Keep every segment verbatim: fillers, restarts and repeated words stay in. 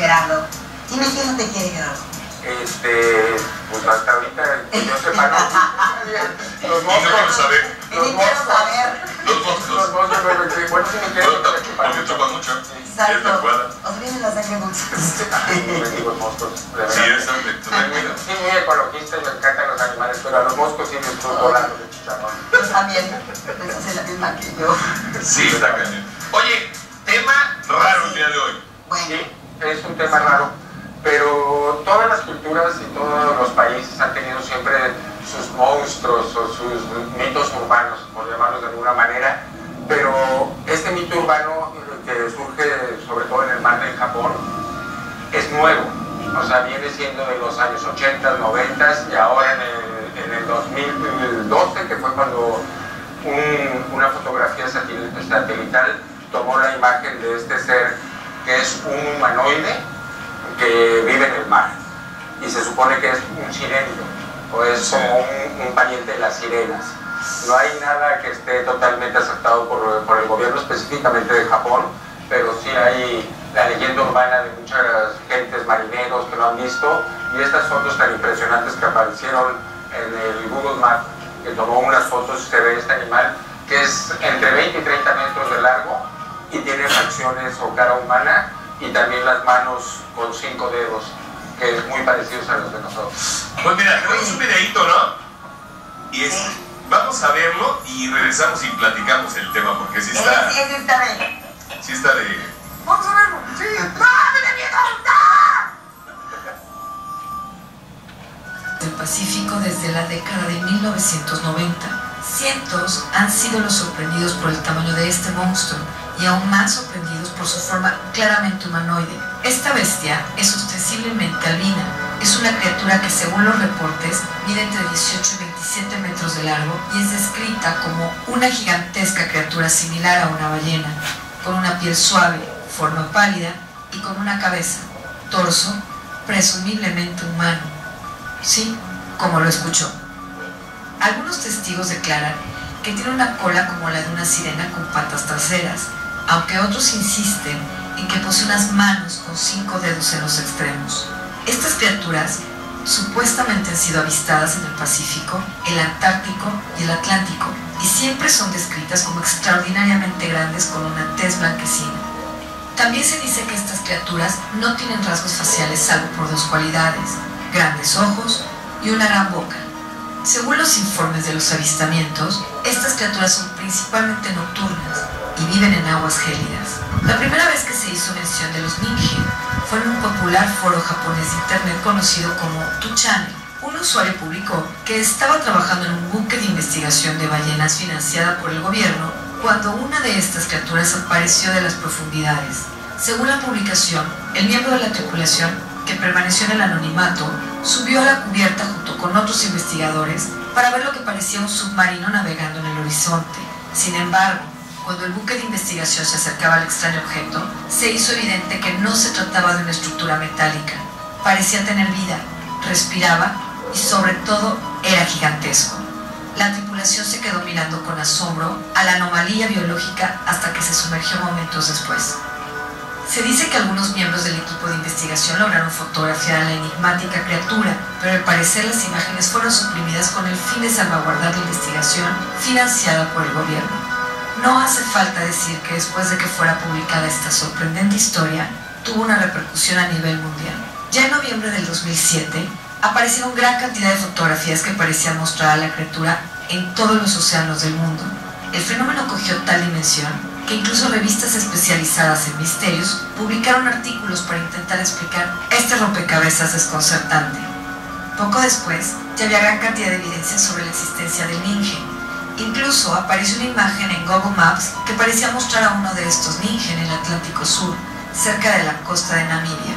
Gerardo. Dime quién no te quiere, Gerardo. Este, pues hasta ahorita, que yo sepa, no. Los moscos. No quiero saber. Los moscos. Los moscos. Los moscos, bueno, sí me quieren. Porque chupan mucho. Exacto. Os viene la sangre dulce. Los moscos. Sí, es hombre. Sí, muy ecologista y me encantan los animales, pero a los moscos sí les estoy volando de chicharrón. Yo también. Esa es la misma que yo. Sí, está cañón. Oye, tema raro el día de hoy. Bueno. Sí, es un tema raro. Pero todas las culturas y todos los países han tenido siempre sus monstruos o sus mitos urbanos, por llamarlos de alguna manera. Pero este mito urbano que surge sobre todo en el mar del Japón es nuevo. O sea, viene siendo de los años ochenta, noventa y ahora en el, en el dos mil doce, que fue cuando un, una fotografía satelital tomó la imagen de este ser que es un humanoide que vive en el mar y se supone que es un sirenio o es como un, un pariente de las sirenas. No hay nada que esté totalmente aceptado por, por el gobierno específicamente de Japón, pero sí hay la leyenda urbana de muchas gentes marineros que lo han visto, y estas fotos tan impresionantes que aparecieron en el Google Maps, que tomó unas fotos y se ve este animal que es entre veinte y treinta metros de largo y tiene facciones o cara humana y también las manos con cinco dedos, que es muy parecidos a los de nosotros. Pues mira, tenemos un videíto, ¿no? Y es, vamos a verlo y regresamos y platicamos el tema, porque sí está... Es, es esta de... Sí está de... Vamos a verlo. Sí. ¡No, me da miedo! Del Pacífico desde la década de mil novecientos noventa. Cientos han sido los sorprendidos por el tamaño de este monstruo y aún más sorprendidos por su forma claramente humanoide. Esta bestia es ostensiblemente albina. Es una criatura que, según los reportes, mide entre dieciocho y veintisiete metros de largo y es descrita como una gigantesca criatura similar a una ballena, con una piel suave, forma pálida y con una cabeza, torso, presumiblemente humano. Sí, como lo escuchó. Algunos testigos declaran que tiene una cola como la de una sirena con patas traseras, aunque otros insisten en que posee unas manos con cinco dedos en los extremos. Estas criaturas supuestamente han sido avistadas en el Pacífico, el Antártico y el Atlántico, y siempre son descritas como extraordinariamente grandes con una tez blanquecina. También se dice que estas criaturas no tienen rasgos faciales salvo por dos cualidades: grandes ojos y una gran boca. Según los informes de los avistamientos, estas criaturas son principalmente nocturnas y viven en aguas gélidas. La primera vez que se hizo mención de los Ningen fue en un popular foro japonés de internet conocido como two channel. Un usuario publicó que estaba trabajando en un buque de investigación de ballenas financiada por el gobierno cuando una de estas criaturas apareció de las profundidades. Según la publicación, el miembro de la tripulación, que permaneció en el anonimato, subió a la cubierta junto con otros investigadores para ver lo que parecía un submarino navegando en el horizonte. Sin embargo, cuando el buque de investigación se acercaba al extraño objeto, se hizo evidente que no se trataba de una estructura metálica. Parecía tener vida, respiraba y sobre todo era gigantesco. La tripulación se quedó mirando con asombro a la anomalía biológica hasta que se sumergió momentos después. Se dice que algunos miembros del equipo de investigación lograron fotografiar a la enigmática criatura, pero al parecer las imágenes fueron suprimidas con el fin de salvaguardar la investigación financiada por el gobierno. No hace falta decir que después de que fuera publicada esta sorprendente historia, tuvo una repercusión a nivel mundial. Ya en noviembre del dos mil siete, aparecieron gran cantidad de fotografías que parecían mostrar a la criatura en todos los océanos del mundo. El fenómeno cogió tal dimensión que incluso revistas especializadas en misterios publicaron artículos para intentar explicar este rompecabezas desconcertante. Poco después, ya había gran cantidad de evidencia sobre la existencia del Ningen. Incluso apareció una imagen en Google Maps que parecía mostrar a uno de estos Ningen en el Atlántico Sur, cerca de la costa de Namibia.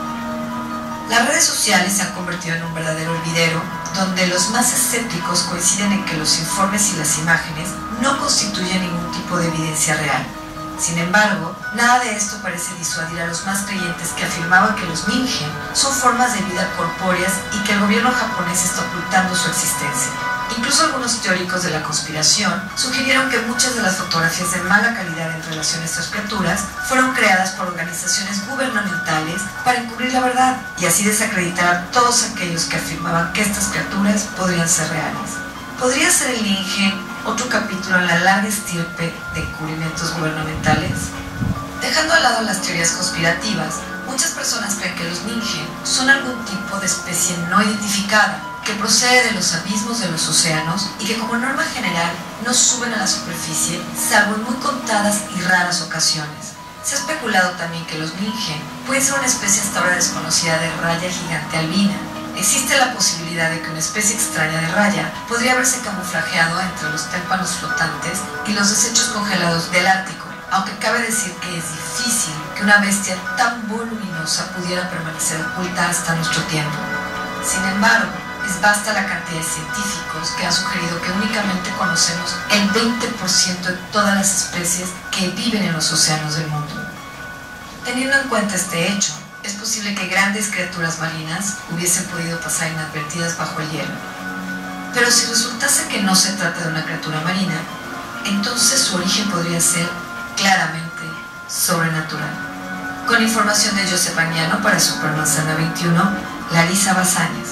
Las redes sociales se han convertido en un verdadero hervidero, donde los más escépticos coinciden en que los informes y las imágenes no constituyen ningún tipo de evidencia real. Sin embargo, nada de esto parece disuadir a los más creyentes que afirmaban que los Ningen son formas de vida corpóreas y que el gobierno japonés está ocultando su existencia. Incluso algunos teóricos de la conspiración sugirieron que muchas de las fotografías de mala calidad en relación a estas criaturas fueron creadas por organizaciones gubernamentales para encubrir la verdad y así desacreditar a todos aquellos que afirmaban que estas criaturas podrían ser reales. ¿Podría ser el Ningen otro capítulo en la larga estirpe de encubrimientos gubernamentales? Dejando al lado las teorías conspirativas, muchas personas creen que los Ningen son algún tipo de especie no identificada, que procede de los abismos de los océanos y que como norma general no suben a la superficie, salvo en muy contadas y raras ocasiones. Se ha especulado también que los Ningen pueden ser una especie hasta ahora desconocida de raya gigante albina. Existe la posibilidad de que una especie extraña de raya podría haberse camuflajeado entre los témpanos flotantes y los desechos congelados del Ártico, aunque cabe decir que es difícil que una bestia tan voluminosa pudiera permanecer oculta hasta nuestro tiempo. Sin embargo, es vasta la cantidad de científicos que han sugerido que únicamente conocemos el veinte por ciento de todas las especies que viven en los océanos del mundo. Teniendo en cuenta este hecho, es posible que grandes criaturas marinas hubiesen podido pasar inadvertidas bajo el hielo. Pero si resultase que no se trata de una criatura marina, entonces su origen podría ser claramente sobrenatural. Con información de Joseph Agnano para Supermanzana veintiuno, Larisa Bazáñez.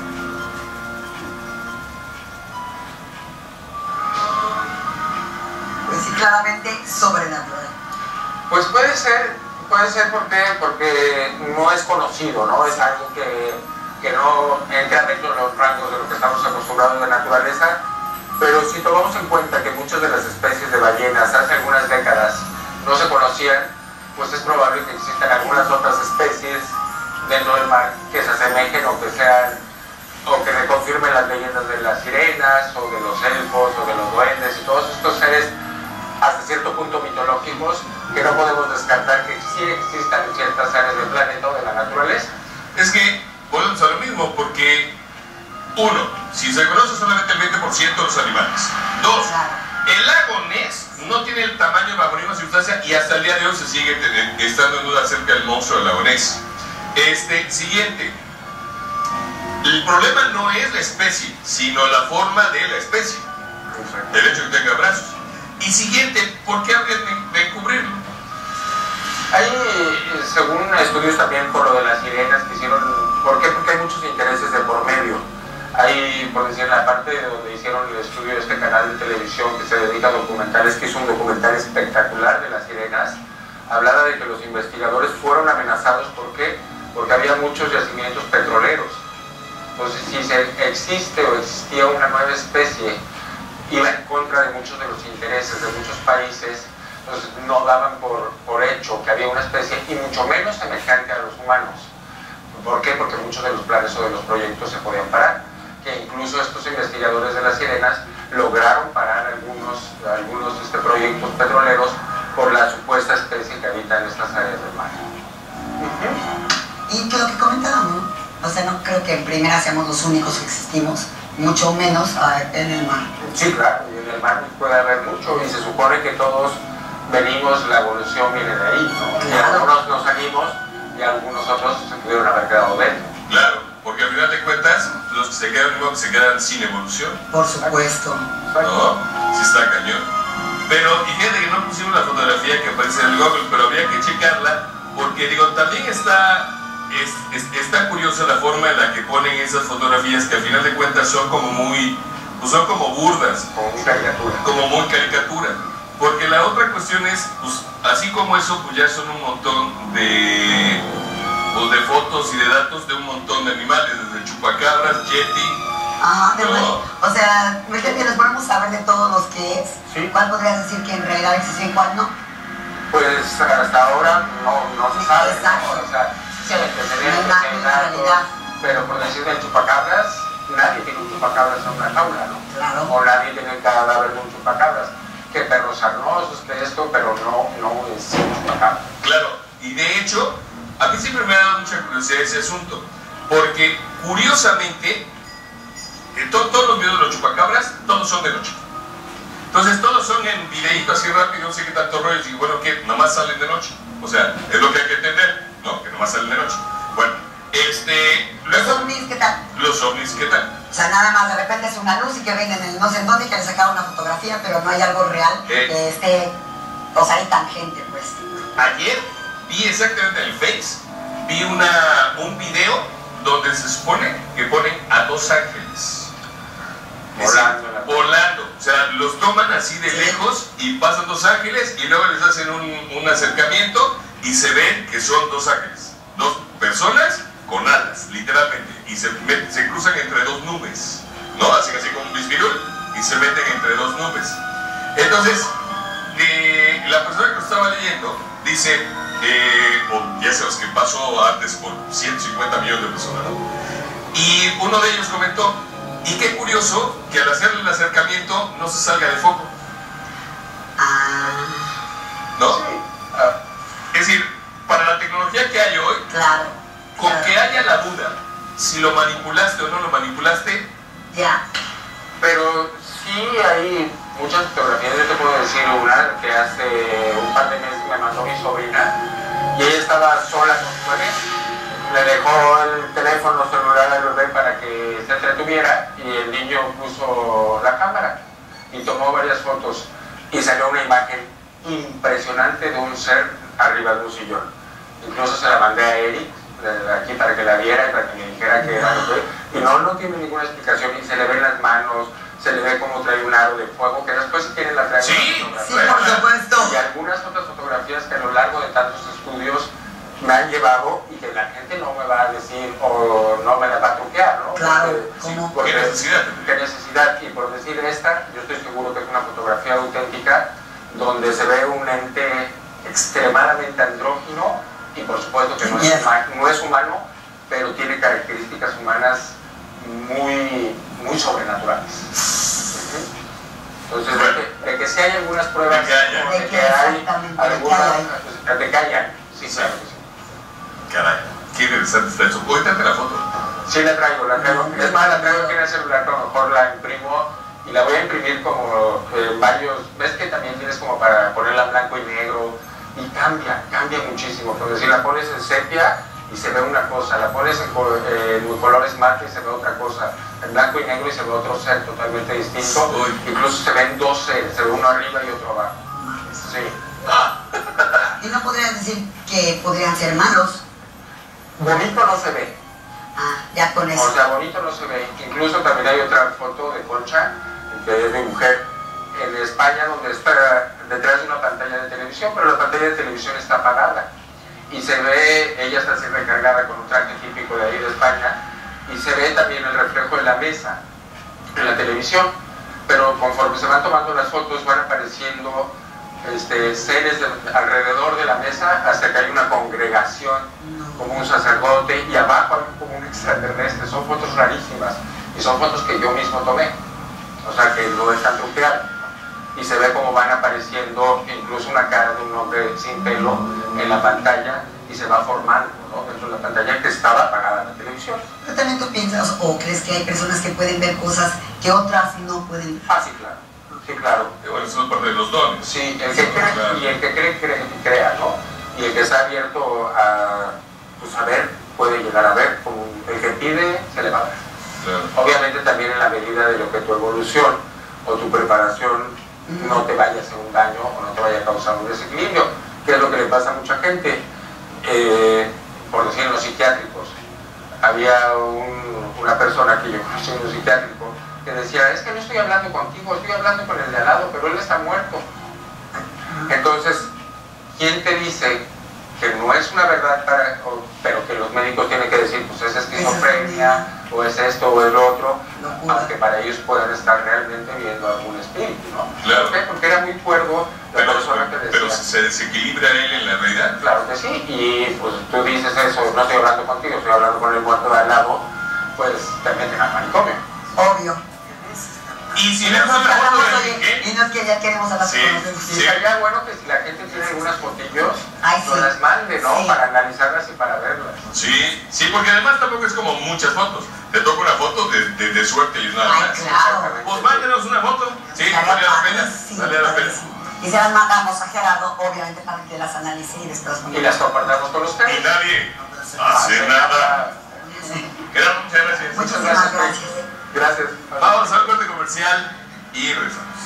Pues sí, claramente sobrenatural. Pues puede ser, puede ser porque, porque no es conocido, ¿no? Es algo que, que no entra dentro de los rangos de lo que estamos acostumbrados de naturaleza, pero si tomamos en cuenta que muchas de las especies de ballenas hace algunas décadas no se conocían, pues es probable que existan algunas otras especies dentro del mar que se asemejen o que sean, o que reconfirmen las leyendas de las sirenas, o de los elfos, o de los duendes, y todos estos seres hasta cierto punto mitológicos que no podemos descartar que sí existan en ciertas áreas del planeta o de la naturaleza. Es que volvemos a lo mismo, porque uno, si se conoce solamente el veinte por ciento de los animales. Dos, el lago Ness no tiene el tamaño bajo ninguna circunstancia y hasta el día de hoy se sigue teniendo, estando en duda acerca del monstruo del lago Ness. Este, siguiente, el problema no es la especie, sino la forma de la especie. El hecho de que tenga brazos. Y siguiente, ¿por qué habría de, de cubrirlo? Hay, según estudios también por lo de las sirenas que hicieron, ¿por qué? Porque hay muchos intereses de por medio. Hay, por decir, la parte donde hicieron el estudio de este canal de televisión que se dedica a documentales, que hizo un documental espectacular de las sirenas, hablaba de que los investigadores fueron amenazados, ¿por qué? Porque había muchos yacimientos petroleros. Entonces, si se existe o existía una nueva especie, iba en contra de muchos de los intereses de muchos países, entonces no daban por, por hecho que había una especie, y mucho menos semejante a los humanos. ¿Por qué? Porque muchos de los planes o de los proyectos se podían parar, que incluso estos investigadores de las sirenas lograron parar algunos, algunos este, proyectos petroleros por la supuesta especie que habita en estas áreas del mar. Uh-huh. Y que lo que comentábamos, o sea, no creo que en primera seamos los únicos que existimos, mucho menos en el mar. Sí, claro, y en el mar puede haber mucho, y se supone que todos venimos, la evolución viene de ahí, ¿no? Claro. Y algunos nos salimos y algunos otros se pudieron haber quedado dentro. Claro, porque al final de cuentas, los que se quedan nuevos se quedan sin evolución. Por supuesto. ¿No? Sí está cañón. Pero, y fíjate que no pusimos la fotografía que aparece en el Google, pero habría que checarla, porque digo, también está... Es, es, está curiosa la forma en la que ponen esas fotografías que al final de cuentas son como muy, pues son como burdas, Como muy caricatura. como muy caricatura, porque la otra cuestión es, pues así como eso, pues ya son un montón de, pues, de fotos y de datos de un montón de animales, desde chupacabras, yeti. Ajá, de No. bueno. O sea, mejor que nos ponemos a ver de todos los que es, Sí. ¿cuál podrías decir que en realidad existe y cuál no? Pues hasta ahora no, no se sabe, Exacto. ¿no? O sea, sí, No tenemos hay nada que en datos, realidad. pero por decir de chupacabras, nadie tiene un chupacabras en una jaula, ¿no? Claro. O nadie tiene el cadáver de un chupacabras. Que perros sarnosos, que esto, pero no, no es un chupacabras. Claro, y de hecho, a mí siempre me ha dado mucha curiosidad ese asunto, porque curiosamente, eh, to, todos los videos de los chupacabras, todos son de noche. Entonces todos son en videíto así rápido, no sé qué tanto rollo, y bueno, que nomás salen de noche. O sea, es lo que hay que entender, ¿no? Que nomás salen de noche. Bueno, este... ¿Los luego, ovnis qué tal? los ovnis, ¿qué tal? sea, nada más de repente es una luz y que ven en el no sé en dónde y que le sacaron una fotografía, pero no hay algo real Eh. que esté, o sea, hay tangente, pues. Ayer vi exactamente en el Face, vi una, un video donde se supone que ponen a dos ángeles. Volando, Decir, volando, o sea, los toman así de lejos y pasan dos ángeles y luego les hacen un, un acercamiento y se ven que son dos ángeles, dos personas con alas, literalmente, y se, met, se cruzan entre dos nubes, ¿no? Hacen así como un bisbirul y se meten entre dos nubes. Entonces, eh, la persona que lo estaba leyendo dice, eh, o ya sabes que pasó antes por ciento cincuenta millones de personas, ¿no? Y uno de ellos comentó, y qué curioso que al hacerle el acercamiento no se salga de foco. Ah, ¿No? Sí. Ah, Es decir, para la tecnología que hay hoy, claro. con claro. que haya la duda si lo manipulaste o no lo manipulaste, Ya. Pero sí hay muchas fotografías, yo te puedo decir una que hace un par de meses me mandó mi sobrina y ella estaba sola con su bebé. Le dejó el teléfono celular al bebé para que se entretuviera y el niño puso la cámara y tomó varias fotos y salió una imagen impresionante de un ser arriba de un sillón. Incluso se la mandé a Eric de aquí para que la viera y para que me dijera que era lo que... Y no, no tiene ninguna explicación y se le ven las manos, se le ve como trae un aro de fuego, que después si quieren la traen. Sí, Sí, por supuesto. Y algunas otras fotografías que a lo largo de tantos estudios me han llevado y que la gente no me va a decir o no me la va a truquear, ¿no? Claro, Porque, ¿cómo? porque- ¿qué necesidad? qué necesidad. Y por decir esta, yo estoy seguro que es una fotografía auténtica donde se ve un ente extremadamente andrógino y por supuesto que no es, Yes. huma- no es humano, pero tiene características humanas muy, muy sobrenaturales. Ujú. Entonces, de que, de que sí hay algunas pruebas, De que haya. como De de que que hay exactamente, de que algunas, hay. de que hayan, sí, claro que sí. caray, qué interesante está eso. Ahorita te la foto. Sí, la traigo, la traigo. Es más, la traigo aquí en el celular, pero a lo mejor la imprimo y la voy a imprimir como eh, varios. ¿Ves que también tienes como para ponerla en blanco y negro? Y cambia, cambia muchísimo. Porque si la pones en sepia y se ve una cosa, la pones en, co- eh, en colores mate y se ve otra cosa, en blanco y negro y se ve otro ser totalmente distinto. Uy. Incluso se ven dos seres, se ve uno arriba y otro abajo. Sí. Y no podrías decir que podrían ser malos. Bonito no se ve. Ah, ya con eso. O sea, bonito no se ve. Incluso también hay otra foto de Concha, que es de mujer, en España, donde está detrás de una pantalla de televisión, pero la pantalla de televisión está apagada. Y se ve, ella está así recargada con un traje típico de ahí de España, y se ve también el reflejo de la mesa en la televisión. Pero conforme se van tomando las fotos, van apareciendo este, seres de- alrededor de la mesa hasta que hay una congregación como un sacerdote y abajo hay como un extraterrestre. Son fotos rarísimas y son fotos que yo mismo tomé, o sea que no es tan truqueado. Y se ve como van apareciendo incluso una cara de un hombre sin pelo en la pantalla y se va formando, ¿no?, dentro de la pantalla que estaba apagada en la televisión. Pero también tú piensas o crees que hay personas que pueden ver cosas que otras no pueden. Ah, sí, claro, sí, claro. Que bueno, eso es parte de los dones. Sí, el que cree y el que cree, cree crea, ¿no? Y el que está abierto a, pues, a ver, puede llegar a ver, como el que pide, se le va a ver. Claro. Obviamente también en la medida de lo que tu evolución o tu preparación no te vaya a hacer un daño o no te vaya a causar un desequilibrio, que es lo que le pasa a mucha gente, eh, por decir en los psiquiátricos. Había un- una persona que yo conocí en un psiquiátrico que decía, es que no estoy hablando contigo, estoy hablando con el de al lado, pero él está muerto. Entonces, ¿quién te dice que no es una verdad, para, o- pero que los médicos tienen que decir, pues es esquizofrenia, o es esto, o es lo otro, Locura. aunque para ellos puedan estar realmente viendo algún espíritu, ¿no? Claro. ¿Por qué? Porque era muy cuerdo la Pero, persona que pero decía. se desequilibra él en la realidad. Claro que sí, y pues tú dices eso, no estoy hablando contigo, estoy hablando con el muerto de al lado, pues te meten al manicomio. Obvio. Y si Y le no, das una es que foto hablamos, de oye, Enrique, y no es que ya queremos hablar Sí, con nosotros. Y sería bueno que si la gente tiene algunas fotillos, Ay, nos sí. las mande, ¿no? Sí. Para analizarlas y para verlas. sí, sí, porque además tampoco es como muchas fotos. Te toca una foto de, de, de suerte y nada Ay, más. claro. Pues mándenos una foto. Sí, Estaría vale la pena. padrísimo, Vale la pena. padrísimo. Y se las mandamos a Gerardo, obviamente, para que las analice y después Y las compartamos con Y ustedes. nadie hace nada. Gerardo, muchas gracias. Muchas Muchísimas gracias. gracias. Gracias. Vamos al corte comercial y regresamos.